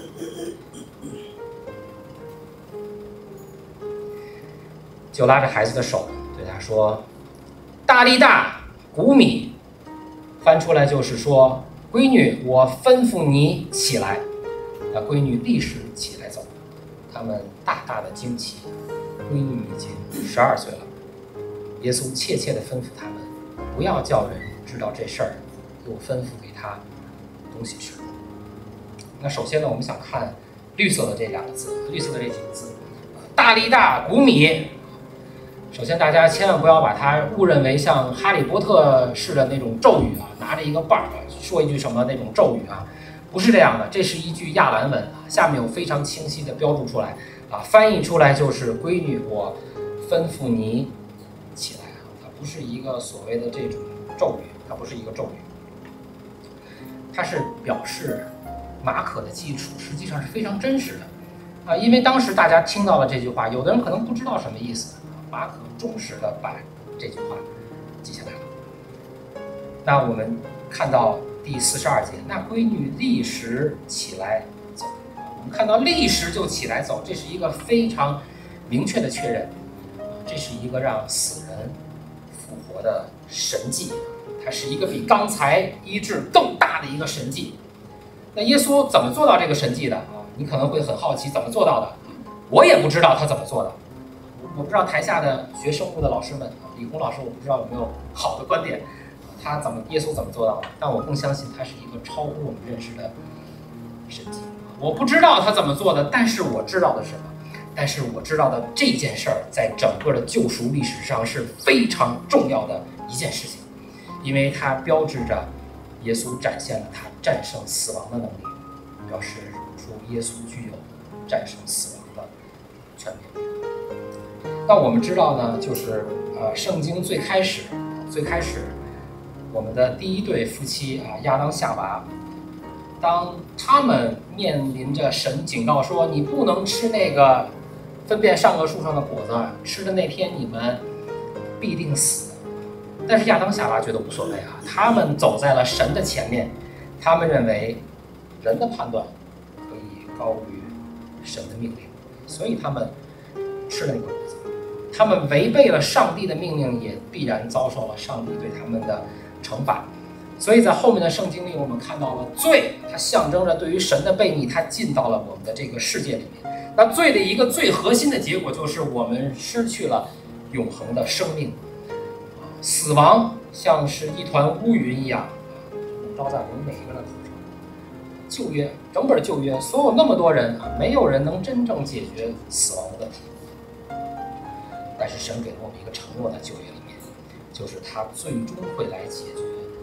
就拉着孩子的手对他说：“大利大古米。”翻出来就是说：“闺女，我吩咐你起来。”那闺女立时起来走。他们大大的惊奇，闺女已经十二岁了。耶稣切切地吩咐他们，不要叫人知道这事儿，又吩咐给他东西吃。那首先呢，我们想看绿色的这两个字，绿色的这几个字，大利大古米。首先，大家千万不要把它误认为像哈利波特式的那种咒语啊，拿着一个棒儿说一句什么那种咒语啊，不是这样的。这是一句亚兰文啊，下面有非常清晰的标注出来啊，翻译出来就是“闺女，我吩咐你起来”啊，它不是一个所谓的这种咒语，它不是一个咒语，它是表示马可的基础实际上是非常真实的啊，因为当时大家听到了这句话，有的人可能不知道什么意思。马可忠实的把这句话记下来了。那我们看到第四十二节，那闺女立时起来走。我们看到立时就起来走，这是一个非常明确的确认，这是一个让死人复活的神迹，它是一个比刚才医治更大的一个神迹。那耶稣怎么做到这个神迹的啊？你可能会很好奇怎么做到的，我也不知道他怎么做的。我不知道台下的学生物的老师们，李红老师，我不知道有没有好的观点，他怎么耶稣怎么做到的？但我更相信他是一个超乎我们认识的神迹。我不知道他怎么做的，但是我知道的是什么？但是我知道的这件事儿，在整个的救赎历史上是非常重要的一件事情，因为它标志着耶稣展现了他战胜死亡的能力，表示出耶稣具有战胜死亡的权柄。那我们知道呢，就是呃，圣经最开始，最开始，我们的第一对夫妻啊，亚当夏娃，当他们面临着神警告说，你不能吃那个分辨善恶树上的果子，吃的那天你们必定死。但是亚当夏娃觉得无所谓啊，他们走在了神的前面，他们认为人的判断可以高于神的命令，所以他们吃了那个果子。他们违背了上帝的命令，也必然遭受了上帝对他们的惩罚。所以在后面的圣经里，我们看到了罪，它象征着对于神的悖逆，它进到了我们的这个世界里面。那罪的一个最核心的结果，就是我们失去了永恒的生命，死亡像是一团乌云一样，笼罩在我们每一个人的头上。旧约，整本旧约，所有那么多人啊，没有人能真正解决死亡的问题。但是神给了我们一个承诺，在旧约里面，就是他最终会来解决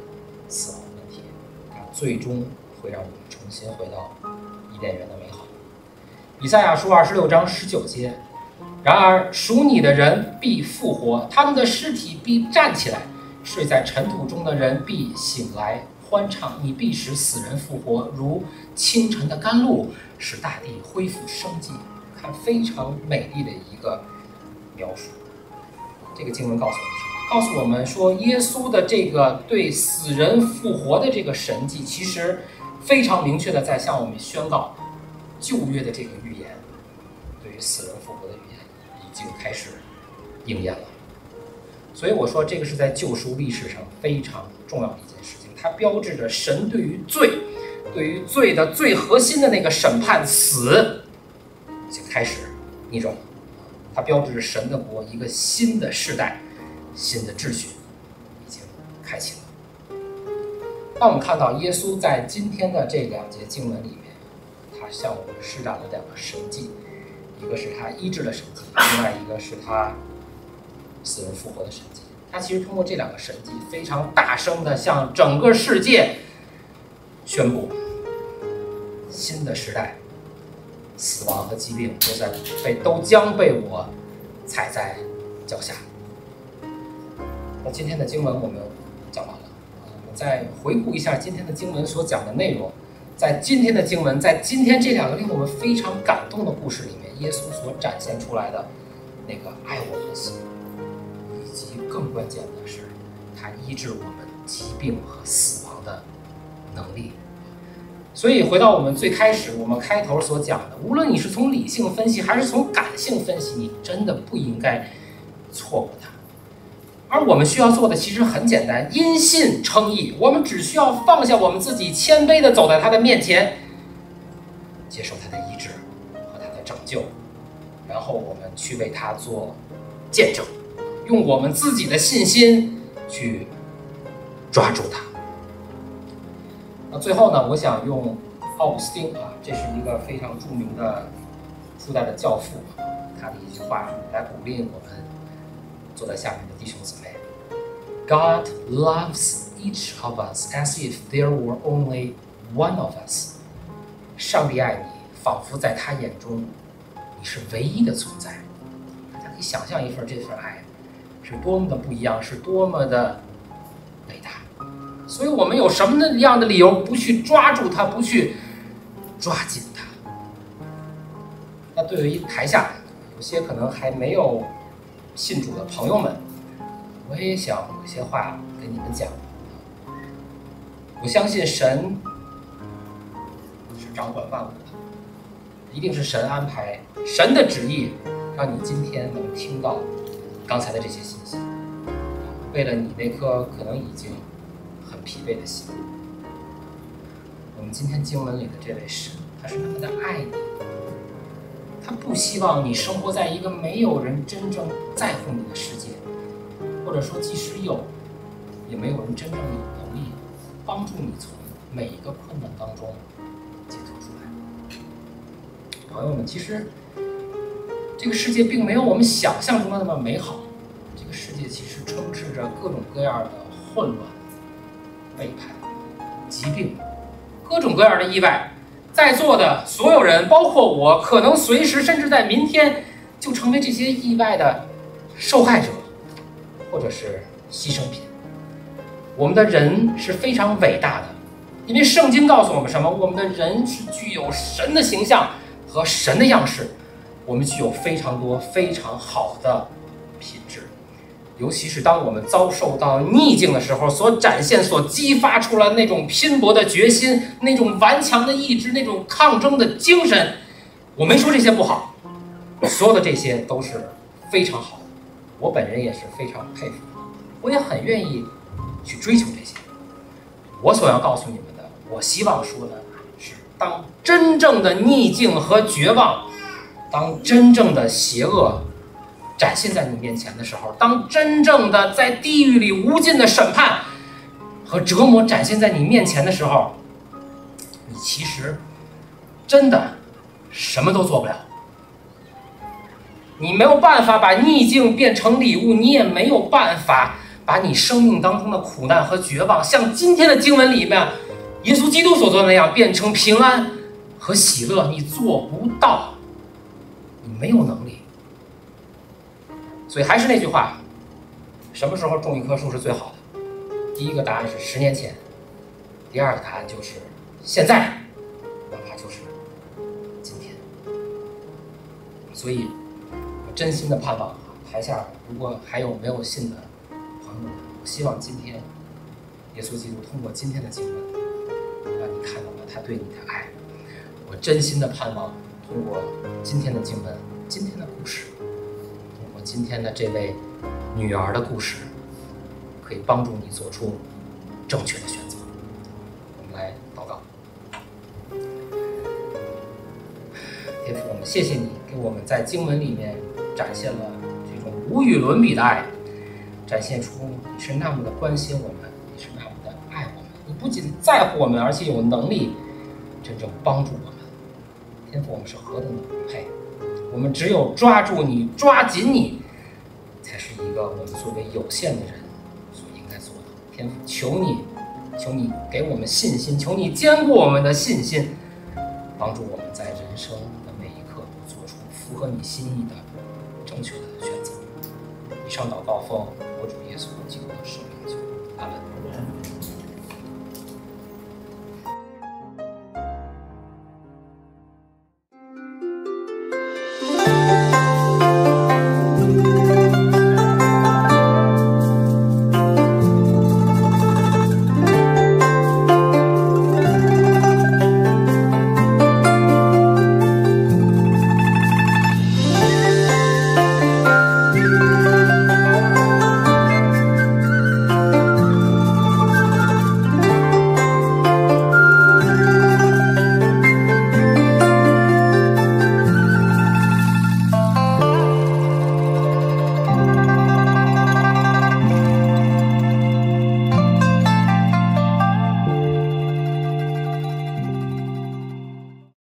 死亡的问题，它最终会让我们重新回到伊甸园的美好。以赛亚书二十六章十九节，然而属你的人必复活，他们的尸体必站起来，睡在尘土中的人必醒来欢唱，你必使死人复活，如清晨的甘露，使大地恢复生机。看，非常美丽的一个描述。这个经文告诉我们什么？告诉我们说，耶稣的这个对死人复活的这个神迹，其实非常明确的在向我们宣告，旧约的这个预言，对于死人复活的预言已经开始应验了。所以我说，这个是在救赎历史上非常重要的一件事情，它标志着神对于罪，对于罪的最核心的那个审判死，已经开始逆转了。它标志着神的国一个新的世代、新的秩序已经开启了。当我们看到耶稣在今天的这两节经文里面，他向我们施展了两个神迹，一个是他医治的神迹，另外一个是他死人复活的神迹。他其实通过这两个神迹，非常大声地向整个世界宣布，新的时代，死亡和疾病都在被都将被我踩在脚下。那今天的经文我们讲完了，我们再回顾一下今天的经文所讲的内容。在今天的经文，在今天这两个令我们非常感动的故事里面，耶稣所展现出来的那个爱我们的心，以及更关键的是，他医治我们疾病和死亡的能力。所以回到我们最开始，我们开头所讲的，无论你是从理性分析还是从感性分析，你真的不应该错过它。而我们需要做的其实很简单，因信称义。我们只需要放下我们自己，谦卑地走在他的面前，接受他的医治和他的拯救，然后我们去为他做见证，用我们自己的信心去抓住他。那最后呢，我想用奥古斯丁啊，这是一个非常著名的初代的教父，他的一句话来鼓励我们坐在下面的弟兄姊妹。 God loves each of us as if there were only one of us。 上帝爱你，仿佛在他眼中你是唯一的存在。大家可以想象一份这份爱是多么的不一样，是多么的伟大。所以我们有什么样的理由不去抓住它，不去抓紧它？那对于台下有些可能还没有信主的朋友们，我也想有些话跟你们讲。我相信神是掌管万物的，一定是神安排，神的旨意让你今天能听到刚才的这些信息，为了你那颗可能已经很疲惫的心。我们今天经文里的这位神，他是那么的爱你，他不希望你生活在一个没有人真正在乎你的世界，或者说即使有，也没有人真正有能力帮助你从每一个困难当中解脱出来。朋友们，其实这个世界并没有我们想象中的那么美好，这个世界其实充斥着各种各样的混乱、背叛、疾病，各种各样的意外。在座的所有人，包括我，可能随时甚至在明天就成为这些意外的受害者，或者是牺牲品。我们的人是非常伟大的，因为圣经告诉我们什么？我们的人是具有神的形象和神的样式，我们具有非常多非常好的品质。尤其是当我们遭受到逆境的时候，所展现、所激发出来那种拼搏的决心，那种顽强的意志，那种抗争的精神，我没说这些不好，所有的这些都是非常好的。我本人也是非常佩服，我也很愿意去追求这些。我所要告诉你们的，我希望说的是，当真正的逆境和绝望，当真正的邪恶展现在你面前的时候，当真正的在地狱里无尽的审判和折磨展现在你面前的时候，你其实真的什么都做不了。你没有办法把逆境变成礼物，你也没有办法把你生命当中的苦难和绝望，像今天的经文里面耶稣基督所做的那样，变成平安和喜乐。你做不到，你没有能力。所以还是那句话，什么时候种一棵树是最好的？第一个答案是十年前，第二个答案就是现在，哪怕就是今天。所以我真心的盼望台下如果还有没有信的朋友们，我希望今天耶稣基督通过今天的经文让你看到了他对你的爱。我真心的盼望通过今天的经文，今天的故事，通过今天的这位女儿的故事，可以帮助你做出正确的选择。我们来祷告。天父，我们谢谢你给我们在经文里面展现了这种无与伦比的爱，展现出你是那么的关心我们，你是那么的爱我们，你不仅在乎我们，而且有能力真正帮助我们。天父，我们是何等的不配，我们只有抓住你，抓紧你，才是一个我们作为有限的人所应该做的。天父，求你求你给我们信心，求你坚固我们的信心，帮助我们在人生的每一刻都做出符合你心意的正确的选择。以上祷告奉我主耶稣基督的圣名求，阿门。